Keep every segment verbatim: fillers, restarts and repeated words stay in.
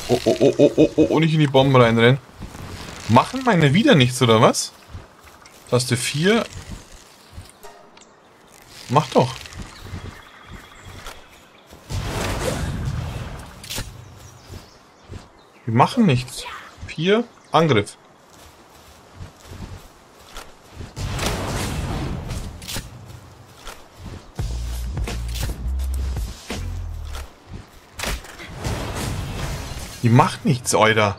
Oh, oh, oh, oh, oh, oh, nicht in die Bomben reinrennen. Machen meine wieder nichts, oder was? Taste vier. Mach doch. Wir machen nichts. vier. Angriff. Die macht nichts, Euda.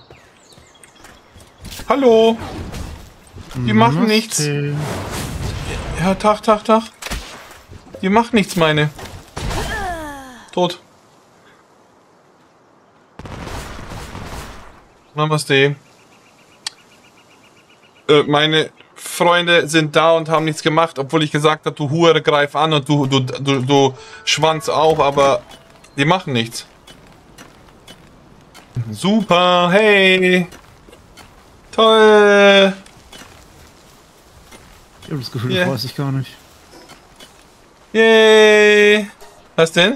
Hallo. Die machen nichts. Ja, Tag, Tag, Tag. Die macht nichts, meine. Tot. Namaste. Äh, meine Freunde sind da und haben nichts gemacht, obwohl ich gesagt habe, du Hure, greif an und du, du, du, du Schwanz auch, aber die machen nichts. Super, hey. Toll. Ich habe das Gefühl, Yeah. das weiß ich gar nicht. Yay. Was denn?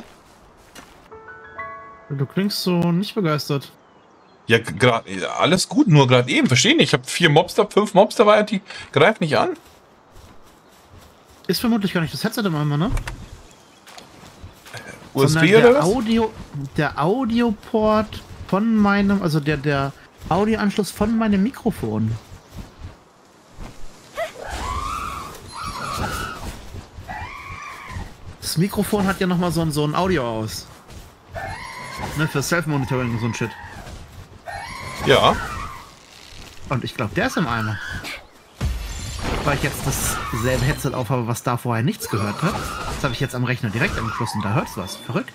Du klingst so nicht begeistert. Ja, gerade alles gut, nur gerade eben, verstehe nicht. Ich habe vier Mobs da, fünf Mobs dabei, die greifen nicht an. Ist vermutlich gar nicht das Headset im Eimer, ne? U S B Sondern oder der was? Audio, der Audioport von meinem, also der, der Audioanschluss von meinem Mikrofon. Das Mikrofon hat ja nochmal so ein, so ein Audio aus. Ne, für Self-Monitoring und so ein Shit. Ja. Und ich glaube, der ist im Eimer. Weil ich jetzt dasselbe Headset aufhabe, was da vorher nichts gehört hat. Das habe ich jetzt am Rechner direkt angeschlossen. Da hört's was. Verrückt.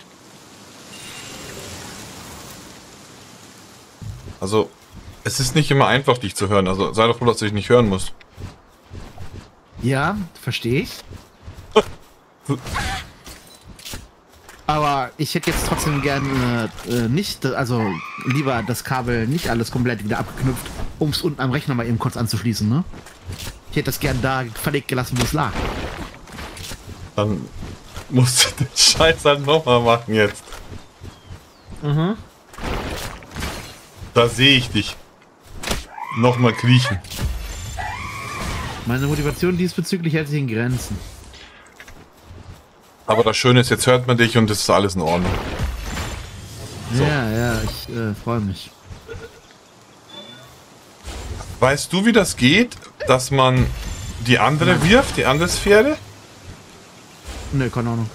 Also, es ist nicht immer einfach, dich zu hören. Also, sei doch froh, dass du dich nicht hören musst. Ja, verstehe ich. Aber ich hätte jetzt trotzdem gerne äh, nicht, also lieber das Kabel nicht alles komplett wieder abgeknüpft, um es unten am Rechner mal eben kurz anzuschließen, ne? Ich hätte das gern da verlegt gelassen, wo es lag. Dann musst du den Scheiß halt nochmal machen jetzt. Mhm. Da sehe ich dich. Nochmal kriechen. Meine Motivation diesbezüglich hält sich in Grenzen. Aber das Schöne ist, jetzt hört man dich und es ist alles in Ordnung. So. Ja, ja, ich äh, freue mich. Weißt du, wie das geht, dass man die andere Nein. wirft, die andere Sphäre? Nö, keine Ahnung.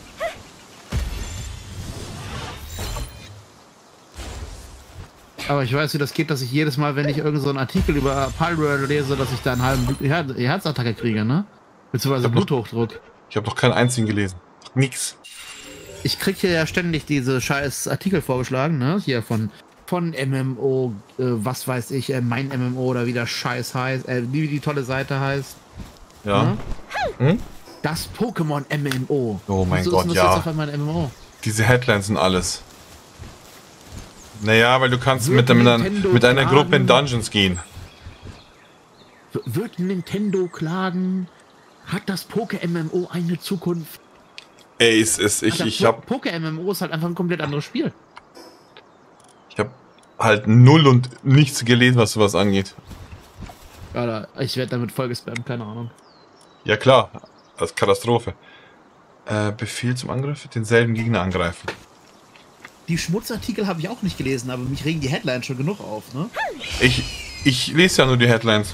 Aber ich weiß, wie das geht, dass ich jedes Mal, wenn ich irgend so einen Artikel über Palworld lese, dass ich da einen halben Blut Her Herzattacke kriege, ne? Beziehungsweise Bluthochdruck. Ich habe noch keinen einzigen gelesen. Nix. Ich kriege hier ja ständig diese scheiß Artikel vorgeschlagen, ne? Hier von, von M M O, äh, was weiß ich, äh, mein M M O oder wie der Scheiß heißt, äh, wie die tolle Seite heißt. Ja. Ne? Hm? Das Pokémon M M O. Oh mein Wieso Gott, ist denn das ja. jetzt auf einmal ein M M O? Diese Headlines sind alles. Naja, weil du kannst Wird mit, mit, einer, Nintendo mit einer Gruppe in klagen? Dungeons gehen. W- Wird Nintendo klagen? Hat das Poké-M M O eine Zukunft? Ey, es ist, ich, Alter, ich Po- hab, Poké-M M O ist halt einfach ein komplett anderes Spiel. ich hab halt null und nichts gelesen, was sowas angeht. Alter, ich werde damit voll gespammt, keine Ahnung. Ja klar, als Katastrophe. Äh, Befehl zum Angriff, denselben Gegner angreifen. Die Schmutzartikel habe ich auch nicht gelesen, aber mich regen die Headlines schon genug auf, ne? Ich, ich lese ja nur die Headlines.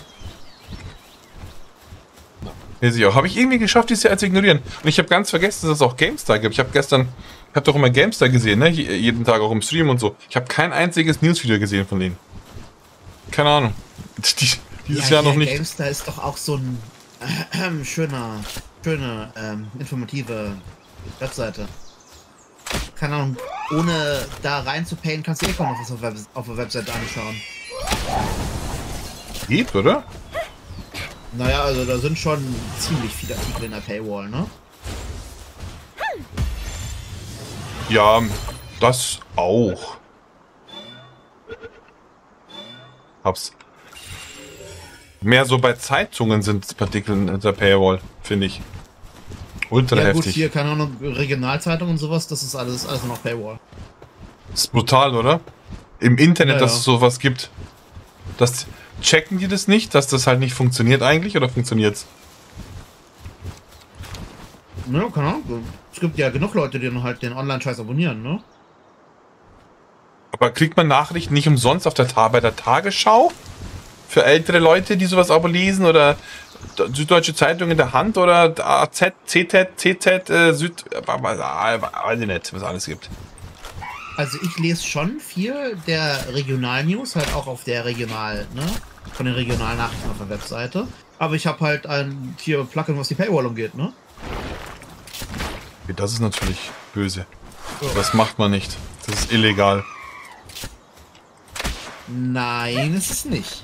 Lese ich auch. Habe ich irgendwie geschafft, diese ja zu ignorieren. Und ich habe ganz vergessen, dass es auch GameStar gibt. Ich habe gestern, ich habe doch immer GameStar gesehen, ne? Je- Jeden Tag auch im Stream und so. Ich habe kein einziges Newsvideo gesehen von denen. Keine Ahnung. Die, dieses ja, Jahr noch hier, nicht. GameStar ist doch auch so ein äh, schöner, schöne, ähm, informative Webseite. Keine Ahnung, ohne da reinzupayen, kannst du eh kaum noch was auf, Web auf der Webseite anschauen. Geht, oder? Naja, also da sind schon ziemlich viele Artikel in der Paywall, ne? Ja, das auch. Hab's. Mehr so bei Zeitungen sind Artikel in der Paywall, finde ich. Ultra Ja gut, heftig. hier, keine Ahnung, Regionalzeitung und sowas, das ist alles, alles noch Paywall. Ist brutal, oder? im Internet, Ja, dass ja. es sowas gibt. Das, checken die das nicht, dass das halt nicht funktioniert eigentlich, oder funktioniert's? Ja, keine Ahnung. Es gibt ja genug Leute, die dann halt den Online-Scheiß abonnieren, ne? Aber kriegt man Nachrichten nicht umsonst auf der Ta bei der Tagesschau? Für ältere Leute, die sowas aber lesen, oder Süddeutsche Zeitung in der Hand, oder A Z, C Z, C Z, äh, Süd... Weiß ich nicht, was alles gibt. Also ich lese schon viel der Regional-News, halt auch auf der Regional, ne? Von den regionalen Nachrichten auf der Webseite. Aber ich habe halt ein hier Plugin, was die Paywall umgeht, ne? Das ist natürlich böse. So. Das macht man nicht. Das ist illegal. Nein, ist es nicht.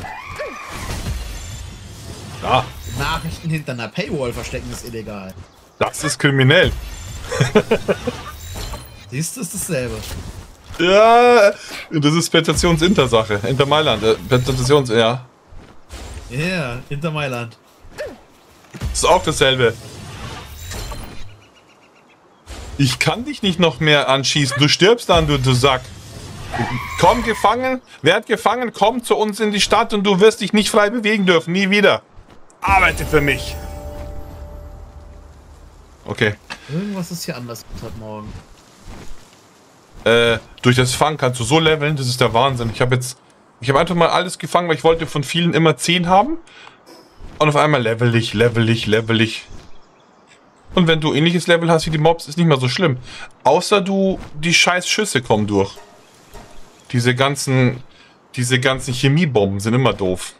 Ja, Nachrichten hinter einer Paywall verstecken ist illegal. das ist kriminell. Siehst du, ist dasselbe. Ja, das ist Penetrations-Intersache. Inter Mailand. Äh, Penetrations, ja. Ja, yeah, hinter Mailand. Ist auch dasselbe. Ich kann dich nicht noch mehr anschießen. Du stirbst dann, du, du Sack. Komm gefangen, werd gefangen, komm zu uns in die Stadt und du wirst dich nicht frei bewegen dürfen. Nie wieder. Arbeite für mich. Okay. Irgendwas ist hier anders heute Morgen. Äh, durch das Fangen kannst du so leveln, das ist der Wahnsinn. Ich habe jetzt, ich habe einfach mal alles gefangen, weil ich wollte von vielen immer zehn haben. Und auf einmal level ich, level ich, level ich. Und wenn du ähnliches Level hast wie die Mobs, ist nicht mehr so schlimm. Außer du, die scheiß Schüsse kommen durch. Diese ganzen, diese ganzen Chemiebomben sind immer doof.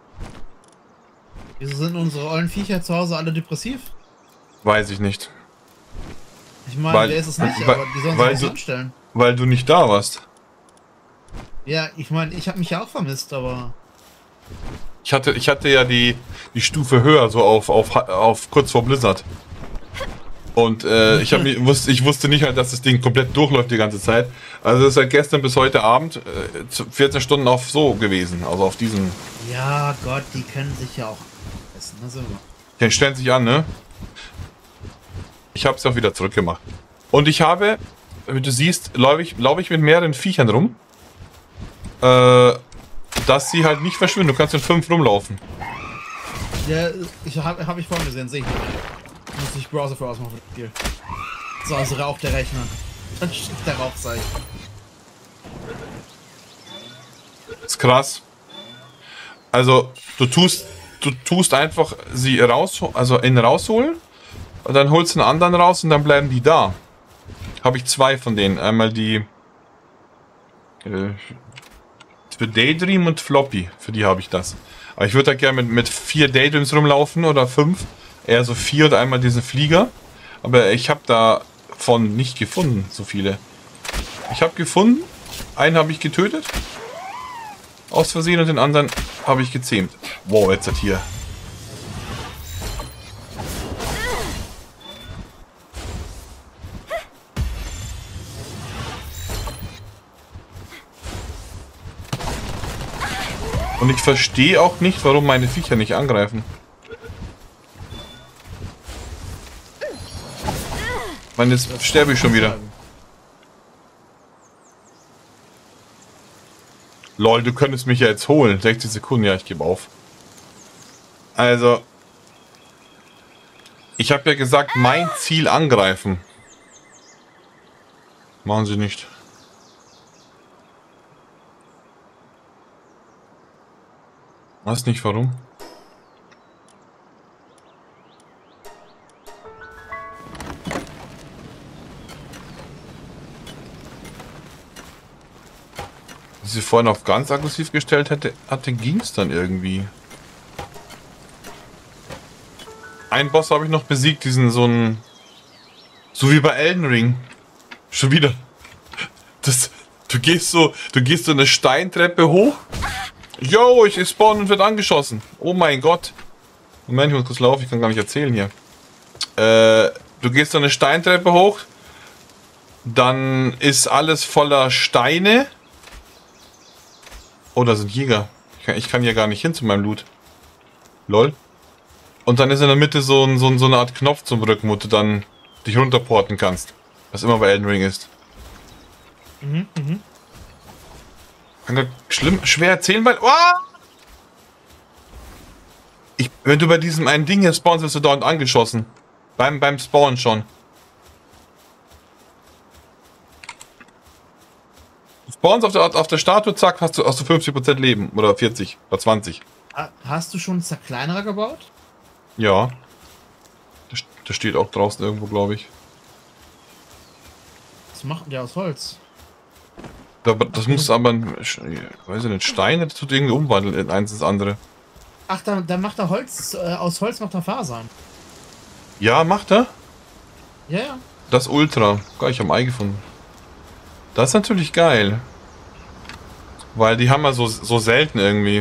Wieso sind unsere ollen Viecher zu Hause alle depressiv? Weiß ich nicht. Ich meine, Weil- wer ist es nicht, weil- aber die sollen weil sich du- was anstellen. Weil du nicht da warst. Ja, ich meine, ich habe mich ja auch vermisst, aber... Ich hatte, ich hatte ja die, die Stufe höher, so auf, auf, auf kurz vor Blizzard. Und äh, ich, hab, mich- wusste, ich wusste nicht halt, dass das Ding komplett durchläuft die ganze Zeit. Also es ist halt gestern bis heute Abend äh, zu- vierzehn Stunden auf so gewesen. Also auf diesen. Ja, Gott, die können sich ja auch essen. Also, Den stellen sich an, ne? Ich habe es auch wieder zurückgemacht. Und ich habe, wie du siehst, laufe ich, lauf ich mit mehreren Viechern rum. Äh, dass sie halt nicht verschwinden. Du kannst in fünf rumlaufen. ja, ich habe hab ich vorhin gesehen, sehe ich nicht. Muss ich Browser für ausmachen für das Spiel. So, also raucht der Rechner. Dann schickt der Rauchzeichen. Ist krass. Also, du tust, du tust einfach sie raus, also in rausholen. Und dann holst du einen anderen raus und dann bleiben die da. Habe ich zwei von denen. Einmal die äh, für Daydream und Floppy. Für die habe ich das. Aber ich würde da gerne mit, mit vier Daydreams rumlaufen oder fünf. Eher so vier und einmal diesen Flieger. Aber ich habe davon nicht gefunden, so viele. Ich habe gefunden, einen habe ich getötet. Aus Versehen und den anderen habe ich gezähmt. Wow, jetzt hat hier. Und ich verstehe auch nicht, warum meine Viecher nicht angreifen. Ich meine, jetzt sterbe ich schon wieder. Lol, du könntest mich ja jetzt holen. sechzig Sekunden, ja, ich gebe auf. Also, ich habe ja gesagt, mein Ziel angreifen. Machen sie nicht. Weiß nicht warum. Als ich sie vorhin auf ganz aggressiv gestellt hätte, hatte, ging es dann irgendwie. Einen Boss habe ich noch besiegt, diesen so ein. So wie bei Elden Ring. Schon wieder. Das, du gehst so, du gehst so eine Steintreppe hoch. Yo, ich spawn und wird angeschossen. Oh mein Gott. Moment, ich muss kurz laufen, ich kann gar nicht erzählen hier. Äh, du gehst so eine Steintreppe hoch. Dann ist alles voller Steine. Oh, da sind Jäger. Ich kann, ich kann hier gar nicht hin zu meinem Loot. Lol. Und dann ist in der Mitte so, ein, so, ein, so eine Art Knopf zum Rücken, wo du dann dich runterporten kannst. Was immer bei Elden Ring ist. Mhm, mhm. Kann das schlimm, schwer erzählen, weil... Oh! Ich, wenn du bei diesem einen Ding hier spawnst, wirst du dort angeschossen. Beim, beim Spawn schon. Du spawnst auf der, auf der Statue, zack, hast du, hast du fünfzig Prozent Leben. Oder vierzig oder zwanzig. Hast du schon Zerkleinerer gebaut? Ja. Das, das steht auch draußen irgendwo, glaube ich. Was macht der aus Holz? Das muss aber, ich weiß nicht, Steine, das tut irgendwie umwandeln in eins ins andere. Ach, dann, dann macht er Holz, äh, aus Holz macht er Fasern. Ja, macht er? Ja, ja. Das Ultra. Geil, ich habe ein Ei gefunden. Das ist natürlich geil. Weil die haben wir so, so selten irgendwie.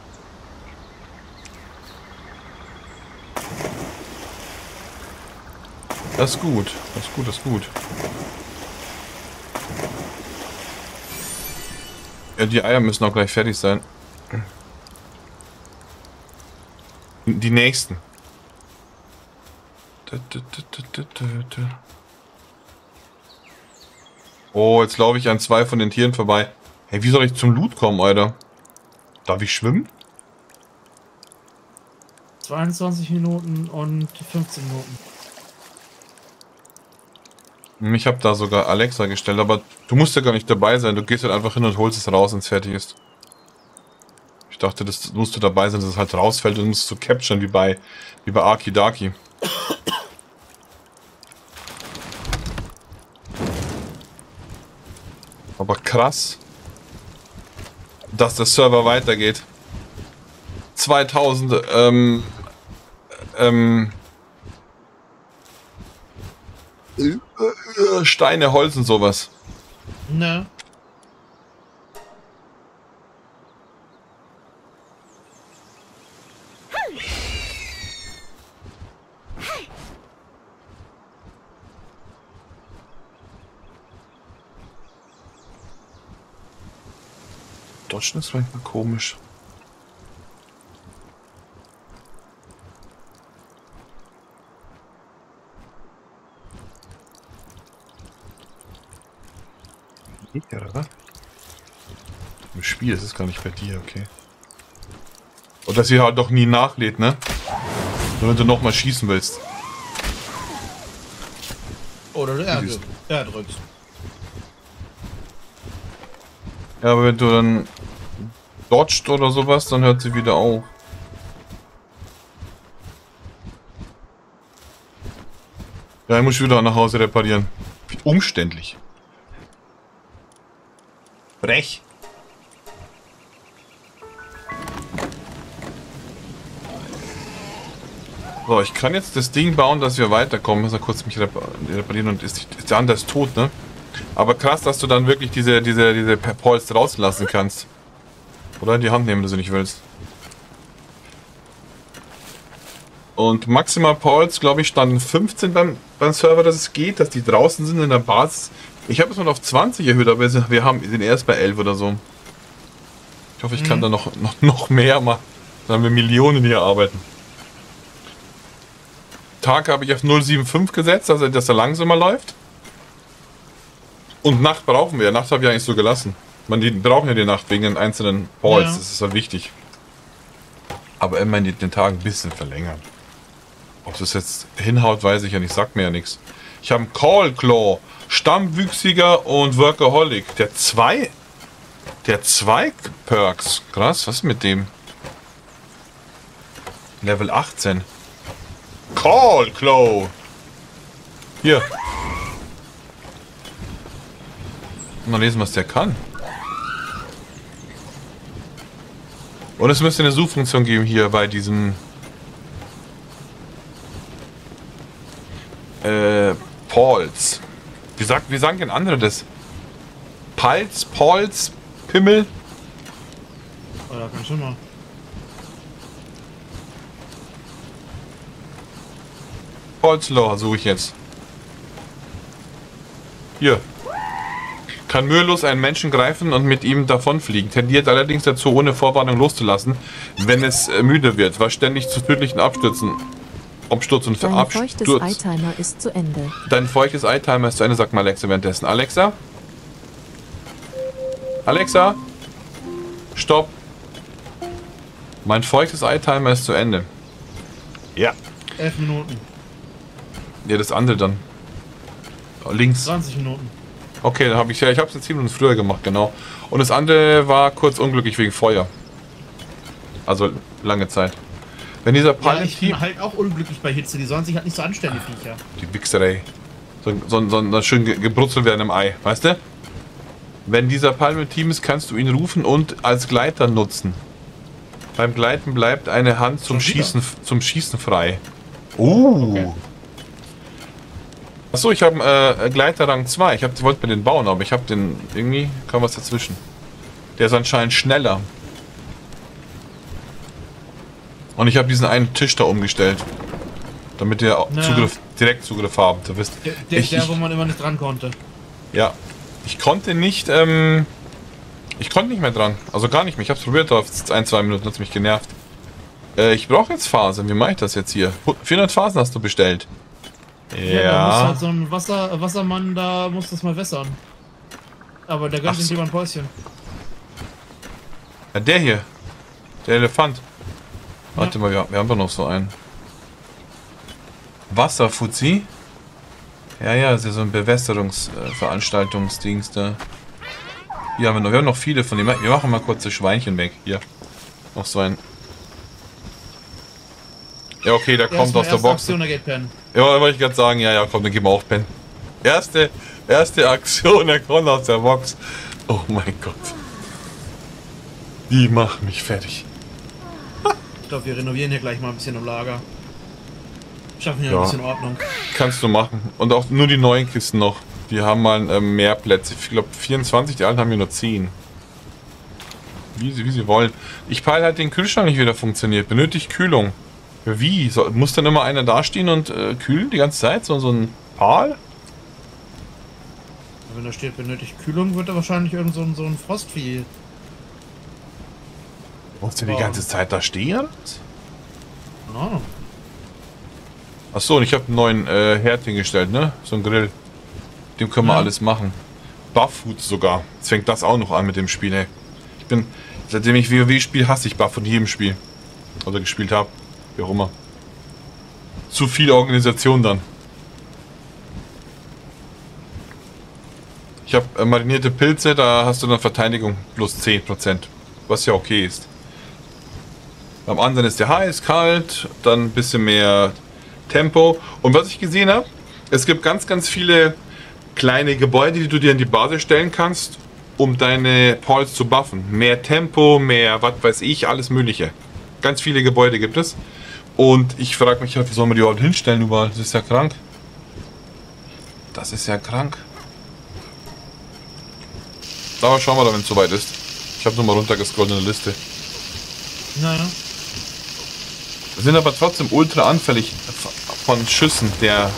Das ist gut. Das ist gut, das ist gut. Ja, die Eier müssen auch gleich fertig sein. Die nächsten. Oh, jetzt laufe ich an zwei von den Tieren vorbei. Hey, wie soll ich zum Loot kommen, Alter? Darf ich schwimmen? zweiundzwanzig Minuten und fünfzehn Minuten. Ich habe da sogar Alexa gestellt, aber du musst ja gar nicht dabei sein. Du gehst halt einfach hin und holst es raus, wenn es fertig ist. Ich dachte, das musst du dabei sein, dass es halt rausfällt und musst du capturen wie bei, wie bei Aki Daki. Aber krass, dass der Server weitergeht. zweitausend ähm, ähm, Steine, Holz und sowas. Ne. Dodgen ist manchmal komisch. Ja, oder? Im Spiel ist es gar nicht bei dir, okay. Und dass sie halt doch nie nachlädt, ne? Nur wenn du nochmal schießen willst. Oder du R, R drückst. Ja, aber wenn du dann dodgst oder sowas, dann hört sie wieder auf. Ja, ich muss wieder nach Hause reparieren. Wie umständlich. Brech. So, ich kann jetzt das Ding bauen, dass wir weiterkommen. Ich muss mal kurz mich reparieren und ist, ist der andere ist tot, ne? Aber krass, dass du dann wirklich diese, diese, diese Pols rauslassen kannst. Oder in die Hand nehmen, wenn du sie nicht willst. Und maximal Pols, glaube ich, standen fünfzehn beim, beim Server, dass es geht, dass die draußen sind in der Basis. Ich habe es mal auf zwanzig erhöht, aber wir haben sind erst bei elf oder so. Ich hoffe, ich mhm. kann da noch, noch, noch mehr machen. Dann haben wir Millionen hier arbeiten. Tag habe ich auf null Komma fünfundsiebzig gesetzt, also dass er langsamer läuft. Und Nacht brauchen wir. Nacht habe ich eigentlich so gelassen. Man, die brauchen ja die Nacht wegen den einzelnen Balls. Ja. Das ist ja wichtig. Aber immer in den Tagen ein bisschen verlängern. Ob das jetzt hinhaut, weiß ich ja nicht. Sagt mir ja nichts. Ich habe einen Call Claw, Stammwüchsiger und Workaholic. Der zwei, der zwei Perks. Krass, was ist mit dem? Level achtzehn. Call Claw. Hier. Mal lesen, was der kann. Und es müsste eine Suchfunktion geben hier bei diesem äh, Pauls. Wie sagt, wie sagen denn andere das? Pals, Pauls, Pimmel? Oh, ja, kann schon mal. Paulslaw suche ich jetzt. Hier. Kann mühelos einen Menschen greifen und mit ihm davonfliegen. Tendiert allerdings dazu, ohne Vorwarnung loszulassen, wenn es äh, müde wird. Was ständig zu tödlichen Abstürzen. Absturz und Dein Absturz. feuchtes Eye-Timer ist zu Ende. Dein feuchtes Eye-Timer ist zu Ende, sagt mal Alexa währenddessen. Alexa? Alexa? Stopp. Mein feuchtes Eye-Timer ist zu Ende. Ja. elf Minuten. Ja, das andere dann. Links. zwanzig Minuten. Okay, dann habe ich ja, ich habe es jetzt zehn Minuten früher gemacht, genau. Und das andere war kurz unglücklich wegen Feuer. Also lange Zeit. Wenn dieser Ja, Palmenteam... ich bin halt auch unglücklich bei Hitze. Die sollen sich halt nicht so anstellen, die Viecher. Die Wichserei. So, so, so, so schön ge gebrutzelt werden im Ei, weißt du? Wenn dieser Palmenteam ist, kannst du ihn rufen und als Gleiter nutzen. Beim Gleiten bleibt eine Hand zum Schießen, zum Schießen frei. Oh. Okay. Achso, ich habe äh, Gleiter Rang zwei. Ich hab, wollte mir den bauen, aber ich habe den... Irgendwie kam was dazwischen. Der ist anscheinend schneller. Und ich habe diesen einen Tisch da umgestellt. Damit wir Naja. Zugriff, direkt Zugriff haben. Du wisst, Der, der, ich, der ich, wo man immer nicht dran konnte. ja. Ich konnte nicht, ähm... Ich konnte nicht mehr dran. Also gar nicht mehr. Ich habe es probiert auf ein, zwei Minuten. Hat es mich genervt. Äh, ich brauche jetzt Fasern. Wie mache ich das jetzt hier? vierhundert Fasern hast du bestellt. Ja. Ja, da muss halt so ein Wasser, Wassermann, da muss das mal wässern. Aber der gönnt Ach sich so. lieber ein Päuschen. Ja, der hier. Der Elefant. Warte Ja. mal, wir, wir haben doch noch so einen. Wasserfuzzi? Ja, ja, das ist ja so ein Bewässerungsveranstaltungsdings da. Hier haben wir noch, wir haben noch viele von denen. Wir machen mal kurz das Schweinchen weg. Hier. Noch so ein. Ja, okay, der kommt aus der Box. Aktion, der geht pennen. Ja, wollte ich gerade sagen, ja, ja, komm, dann gehen wir auch pennen. Erste, erste Aktion, er kommt aus der Box. Oh mein Gott. Die machen mich fertig. Ich glaube, wir renovieren hier gleich mal ein bisschen im Lager. Schaffen hier Ja. ein bisschen Ordnung. Kannst du machen. Und auch nur die neuen Kisten noch. Die haben mal ähm, mehr Plätze. Ich glaube vierundzwanzig, die alten haben hier nur zehn. Wie sie, wie sie wollen. Ich peile halt den Kühlschrank nicht, wie der funktioniert. Benötigt Kühlung. Ja, wie? So, muss dann immer einer dastehen und äh, kühlen die ganze Zeit? So, so ein Pal? Wenn da steht, benötigt Kühlung, wird da wahrscheinlich irgend so ein, so ein Frostvieh. Muss der die Wow. ganze Zeit da stehen? Keine Ahnung. Achso, und ich habe einen neuen äh, Herd hingestellt, ne? So ein Grill. Dem können wir Ja. alles machen. Bufffood sogar. Jetzt fängt das auch noch an mit dem Spiel, ey. Ich bin, seitdem ich WoW spiele, hasse ich Buff von jedem Spiel. Oder gespielt habe. Wie auch immer. Zu viel Organisation dann. Ich habe äh, marinierte Pilze, da hast du dann Verteidigung plus zehn Prozent. Was ja okay ist. Beim anderen ist der heiß, kalt, dann ein bisschen mehr Tempo. Und was ich gesehen habe, es gibt ganz, ganz viele kleine Gebäude, die du dir in die Basis stellen kannst, um deine Pawls zu buffen. Mehr Tempo, mehr, was weiß ich, alles mögliche. Ganz viele Gebäude gibt es. Und ich frage mich halt, wie soll man die überhaupt hinstellen überall? Das ist ja krank. Das ist ja krank. Aber schauen wir da, wenn es soweit ist. Ich habe nur mal runtergescrollt in der Liste. Naja. Sind aber trotzdem ultra anfällig von Schüssen der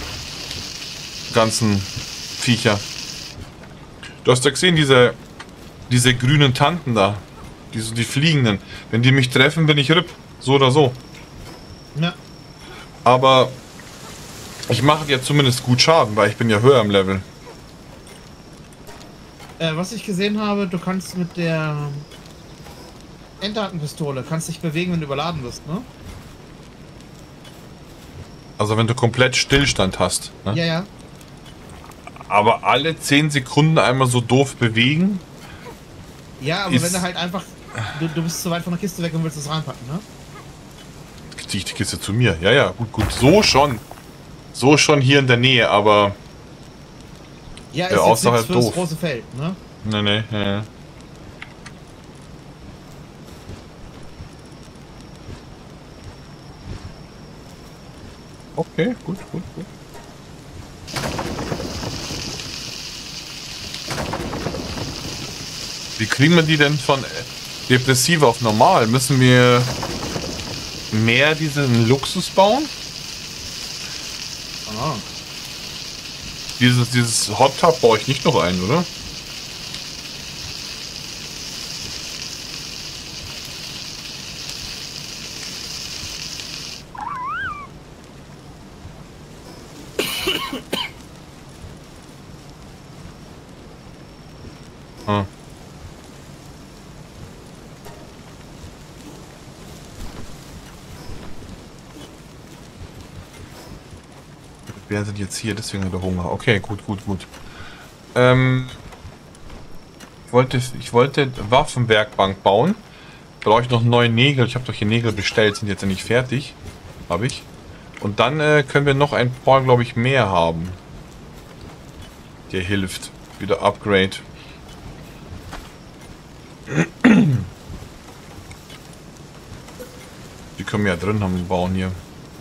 ganzen Viecher. Du hast ja gesehen, diese, diese grünen Tanten da. Die, die fliegenden. Wenn die mich treffen, bin ich R I P. So oder so. Ja. Aber ich mache ja zumindest gut Schaden, weil ich bin ja höher im Level. Äh, was ich gesehen habe, du kannst mit der Enddatenpistole kannst dich bewegen, wenn du überladen bist, ne? Also wenn du komplett Stillstand hast. Ne? Ja, ja. Aber alle zehn Sekunden einmal so doof bewegen. Ja, aber Ist- wenn du halt einfach. Du, du bist zu weit von der Kiste weg und willst es reinpacken, ne? Ziehe ich die Kiste zu mir. Ja, ja, gut, gut. So schon. So schon hier in der Nähe, aber... Ja, ist Ja, jetzt außerhalb nichts fürs doof. große Feld, ne? Nee, nee, nee. Okay, gut, gut, gut. Wie kriegen wir die denn von depressiv auf normal? Müssen wir mehr diesen Luxus bauen? Ah. Dieses, dieses Hot Tub baue ich nicht noch ein, oder? Ah. Bären sind jetzt hier, deswegen hat er Hunger. Okay, gut, gut, gut. Ähm, ich wollte, ich wollte Waffenwerkbank bauen. Brauche ich noch neue Nägel. Ich habe doch hier Nägel bestellt, sind jetzt ja nicht fertig. Habe ich. Und dann äh, können wir noch ein paar, glaube ich, mehr haben. Der hilft. Wieder Upgrade. Die können wir ja drin haben, bauen hier.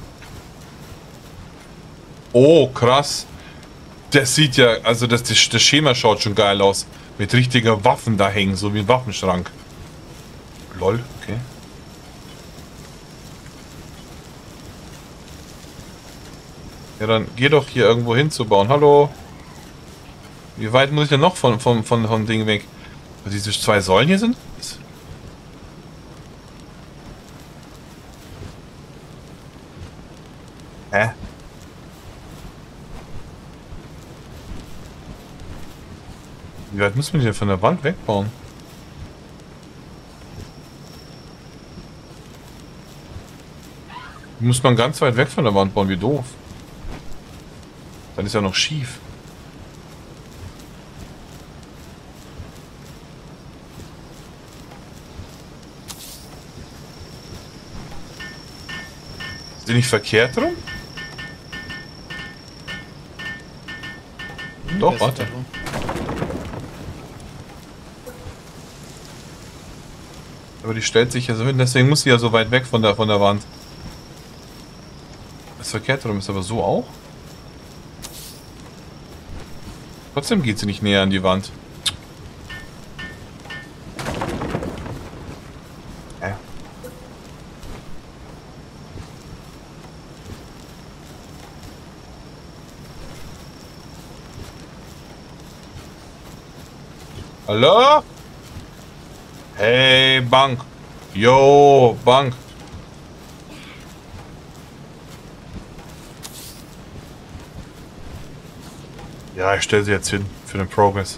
Oh, krass. Das sieht ja, also das, das, das Schema schaut schon geil aus. Mit richtiger Waffen da hängen, so wie ein Waffenschrank. Lol, okay. Ja, dann geh doch hier irgendwo hin zu bauen. Hallo? Wie weit muss ich denn noch von, von, von, von Ding weg? Wo diese zwei Säulen hier sind? Hä? Wie weit muss man die denn von der Wand wegbauen? Muss man ganz weit weg von der Wand bauen, wie doof. Dann ist ja noch schief. Ist die nicht verkehrt rum? Hm, Doch, warte. Aber die stellt sich ja so hin, deswegen muss sie ja so weit weg von der, von der Wand. Das verkehrt rum ist aber so auch. Trotzdem geht sie nicht näher an die Wand. Hä? Hallo? Hey, Bank. Yo, Bank. Ja, ich stelle sie jetzt hin für den Progress.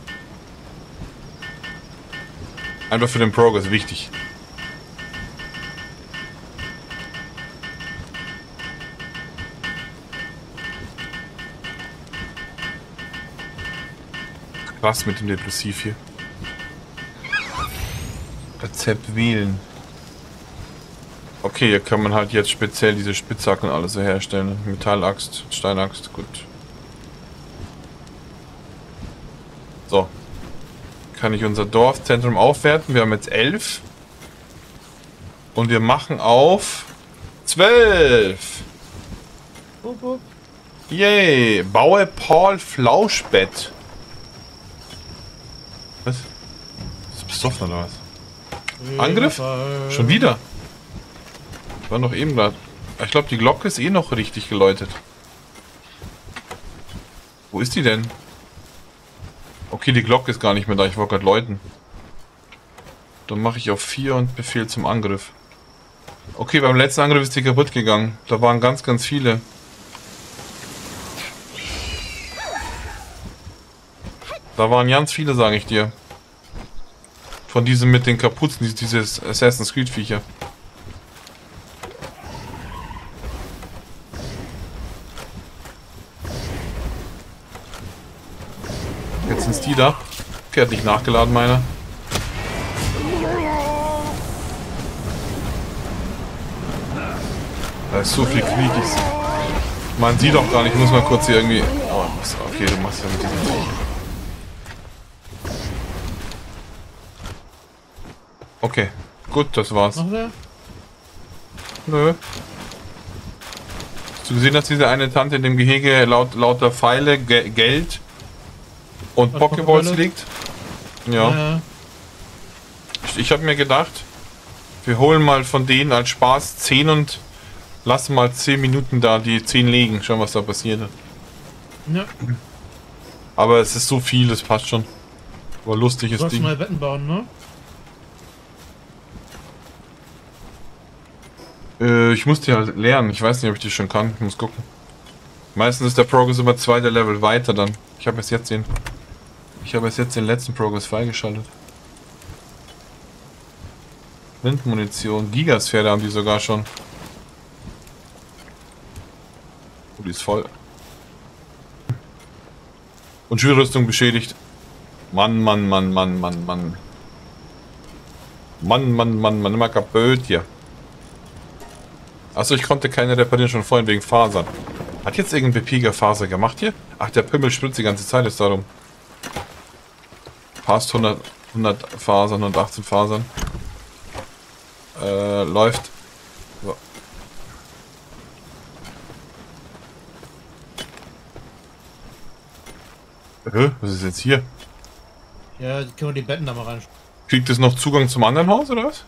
Einfach für den Progress, wichtig. Krass mit dem Deplosiv hier. Rezept wählen. Okay, hier kann man halt jetzt speziell diese Spitzhacken und alles so herstellen. Metallaxt, Steinaxt, gut. So. Kann ich unser Dorfzentrum aufwerten. Wir haben jetzt elf. Und wir machen auf zwölf. Yay. Baue Paul Flauschbett. Was? Ist das besoffen oder was? Angriff? Schon wieder? Ich war noch eben gerade. Ich glaube, die Glocke ist eh noch richtig geläutet. Wo ist die denn? Okay, die Glocke ist gar nicht mehr da. Ich wollte gerade läuten. Dann mache ich auf vier und Befehl zum Angriff. Okay, beim letzten Angriff ist die kaputt gegangen. Da waren ganz, ganz viele. Da waren ganz viele, sage ich dir. Von diesem mit den Kapuzen, dieses Assassin's Creed Viecher. Jetzt sind die da. Okay, hat nicht nachgeladen, meiner. Da ist so viel Krieg. Man sieht doch gar nicht. Ich muss mal kurz hier irgendwie... Oh, okay, du machst ja mit diesem Viech. Okay, gut, das war's. Noch wer? Nö. Hast du gesehen, dass diese eine Tante in dem Gehege laut, lauter Pfeile, Ge Geld und Pokeballs liegt? Ja. Ja. Ich, ich habe mir gedacht, wir holen mal von denen als Spaß zehn und lassen mal zehn Minuten da die zehn legen. Schauen, was da passiert. Ja. Aber es ist so viel, das passt schon. Aber lustiges Du sollst Ding. mal Betten bauen, ne? Äh, ich muss die halt lernen. Ich weiß nicht, ob ich die schon kann. Ich muss gucken. Meistens ist der Progress immer zwei der Level weiter dann. Ich habe jetzt den... Ich habe jetzt den letzten Progress freigeschaltet. Windmunition. Gigasphäre haben die sogar schon. Oh, die ist voll. Und Schwierrüstung beschädigt. Mann, Mann, Mann, Mann, Mann, Mann. Mann, Mann, Mann, Mann, immer kaputt hier. Achso, ich konnte keine reparieren schon vorhin wegen Fasern. Hat jetzt irgendein B P Faser gemacht hier? Ach, der Pimmel spritzt die ganze Zeit, ist darum. Passt hundert, hundert Fasern, hundertachtzehn Fasern. Äh, läuft. So. Hä? Was ist jetzt hier? Ja, können wir die Betten da mal rein. Kriegt es noch Zugang zum anderen Haus, oder was?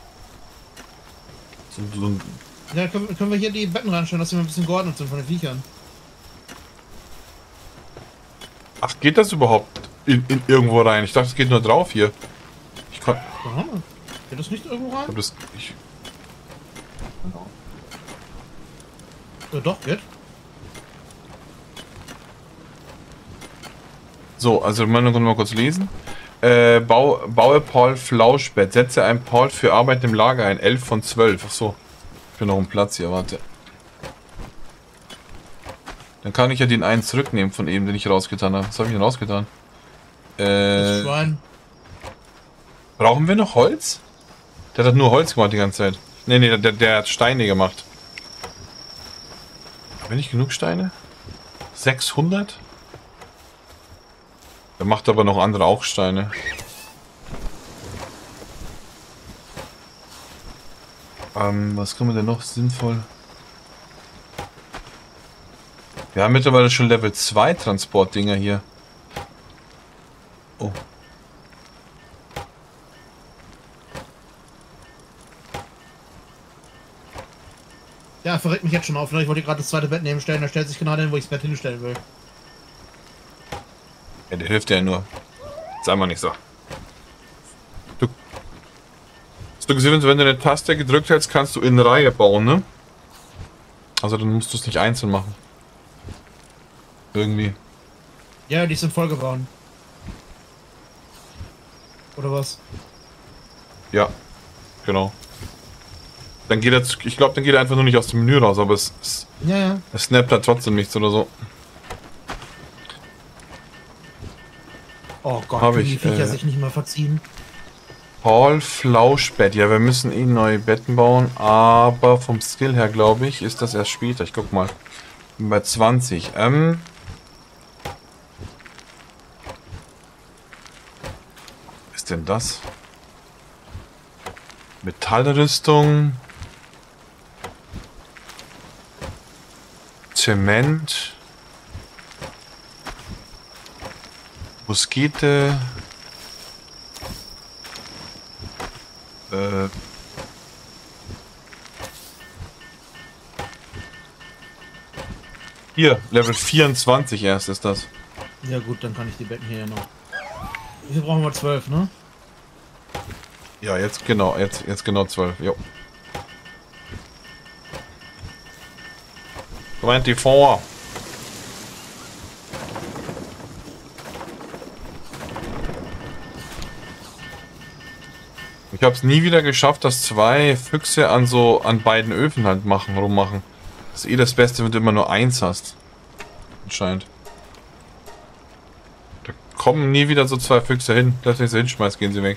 So, so ein Ja, können, können wir hier die Betten reinstellen, dass wir ein bisschen geordnet sind von den Viechern. Ach, geht das überhaupt in, in irgendwo rein? Ich dachte, es geht nur drauf hier. Ich kann. Aha. Geht das nicht irgendwo rein? Ich das, ich, Ja, doch, geht. so, also mal noch mal kurz lesen. Äh, Bau, baue Paul Flauschbett. Setze ein Paul für Arbeit im Lager ein. elf von zwölf. Ach so. Ich bin noch einen Platz hier, warte. Dann kann ich ja den einen zurücknehmen von eben, den ich rausgetan habe. Was habe ich denn rausgetan? Das Äh, Schwein. brauchen wir noch Holz? Der hat nur Holz gemacht die ganze Zeit. Ne, ne, der, der hat Steine gemacht. Haben wir nicht genug Steine? sechshundert? Der macht aber noch andere auch Steine. Ähm, was können wir denn noch sinnvoll? Wir haben mittlerweile schon Level zwei Transportdinger hier. Oh. Ja, verrückt mich jetzt schon auf, ne? Ich wollte gerade das zweite Bett nebenstellen, da stellt sich genau hin, wo ich das Bett hinstellen will. Ja, der hilft ja nur. Sag mal nicht so. Du, hast du gesehen, wenn du eine Taste gedrückt hältst, kannst du in Reihe bauen, ne? Also dann musst du es nicht einzeln machen. Irgendwie. Ja, die sind vollgebaut. Oder was? Ja, genau. Dann geht er, ich glaube, dann geht er einfach nur nicht aus dem Menü raus, aber es, es, Ja, ja. es snappt da trotzdem nichts oder so. Oh Gott, Hab können ich, die Viecher äh, sich nicht mal verziehen. Paul Flauschbett. Ja, wir müssen eh neue Betten bauen, aber vom Skill her, glaube ich, ist das erst später. Ich guck mal. Bin bei zwanzig. Ähm. Was ist denn das? Metallrüstung. Zement. Muskete. Äh. Hier, Level vierundzwanzig erst ist das. Ja gut, dann kann ich die Betten hier ja noch. Wie viel brauchen wir? zwölf, ne? Ja, jetzt genau, jetzt, jetzt genau zwölf. Jo. vierundzwanzig. Ich habe es nie wieder geschafft, dass zwei Füchse an so an beiden Öfen halt machen, rummachen. Das ist eh das Beste, wenn du immer nur eins hast. Anscheinend. Da kommen nie wieder so zwei Füchse hin. Lass mich so hinschmeißen, gehen sie weg.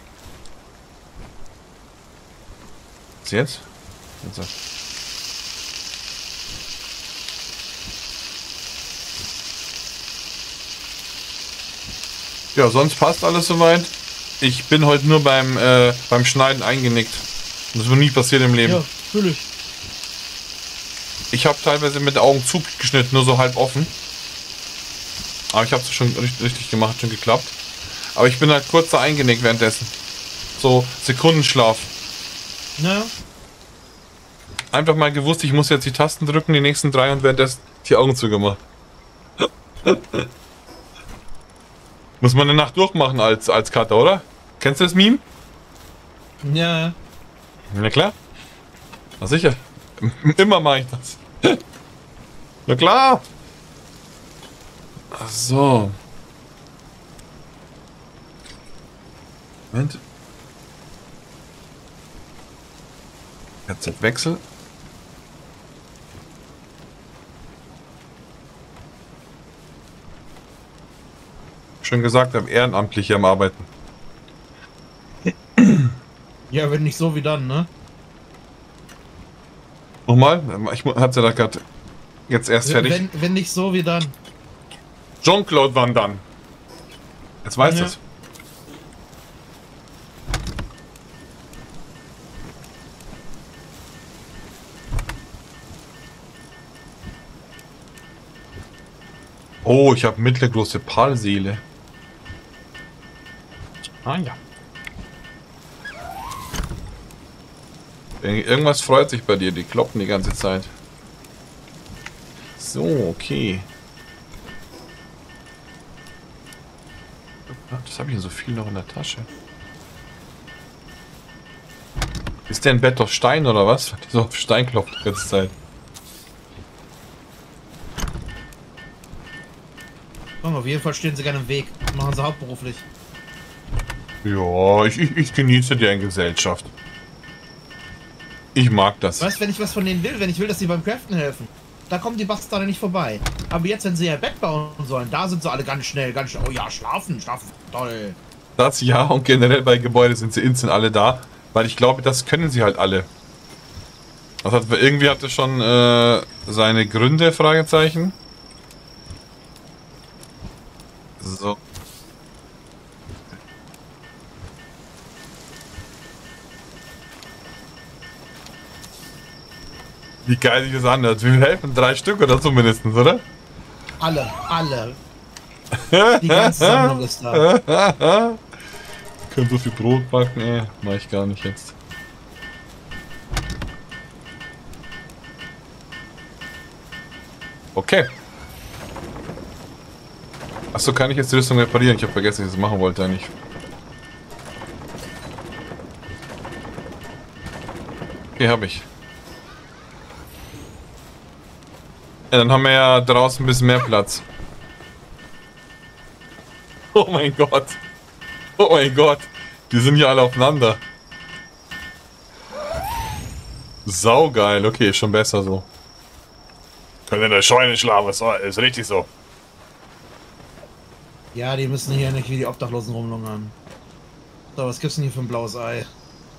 Was jetzt? Jetzt. Ja, sonst passt alles soweit. Ich bin heute nur beim, äh, beim Schneiden eingenickt. Das wird nie passiert im Leben. Ja, natürlich. Ich habe teilweise mit Augen zugeschnitten, nur so halb offen. Aber ich habe es schon richtig, richtig gemacht, schon geklappt. Aber ich bin halt kurz da eingenickt währenddessen. So Sekundenschlaf. Naja. Einfach mal gewusst, ich muss jetzt die Tasten drücken, die nächsten drei und währenddessen die Augen zugemacht. Muss man eine Nacht durchmachen als, als Cutter, oder? Kennst du das Meme? Ja, ja. Na klar. Na sicher. Immer mache ich das. Na klar. Ach so. Moment. Headset Wechsel. Schon gesagt habe, ehrenamtlich hier am Arbeiten. Ja, wenn nicht so wie dann, ne? Nochmal? Ich hatte da gerade jetzt erst fertig. Wenn, wenn nicht so wie dann. Jean-Claude Van Damme. Jetzt weißt du Ja. es. Oh, ich habe mittelgroße Palseele. Ah ja. Irgendwas freut sich bei dir, die kloppen die ganze Zeit. So, okay. Das habe ich so viel noch in der Tasche. Ist der ein Bett aus Stein oder was? So auf Stein klopft die ganze Zeit. Komm, auf jeden Fall stehen sie gerne im Weg. Machen sie hauptberuflich. Ja, ich, ich, ich genieße deren Gesellschaft. Ich mag das. Weißt du, wenn ich was von denen will, wenn ich will, dass sie beim Craften helfen, da kommen die Bastarde nicht vorbei. Aber jetzt, wenn sie ihr Bett bauen sollen, da sind sie alle ganz schnell, ganz schnell. Oh ja, schlafen, schlafen, toll. Das ja, und generell bei Gebäuden sind sie instant alle da, weil ich glaube, das können sie halt alle. Das hat, irgendwie hat es schon äh, seine Gründe, Fragezeichen. So. Wie geil sich das anhört. Wir helfen drei Stück oder so mindestens, oder? Alle, alle. Die ganze Sammlung ist da. Können so viel Brot backen, ey. Mach ich gar nicht jetzt. Okay. Achso, kann ich jetzt die Rüstung reparieren? Ich habe vergessen, wie ich das machen wollte eigentlich. Okay, habe ich. Ja, dann haben wir ja draußen ein bisschen mehr Platz. Oh mein Gott. Oh mein Gott. Die sind hier alle aufeinander. Saugeil. Okay, ist schon besser so. Können in der Scheune schlafen, ist, ist richtig so. Ja, die müssen hier nicht wie die Obdachlosen rumlungern. So, was gibt's denn hier für ein blaues Ei?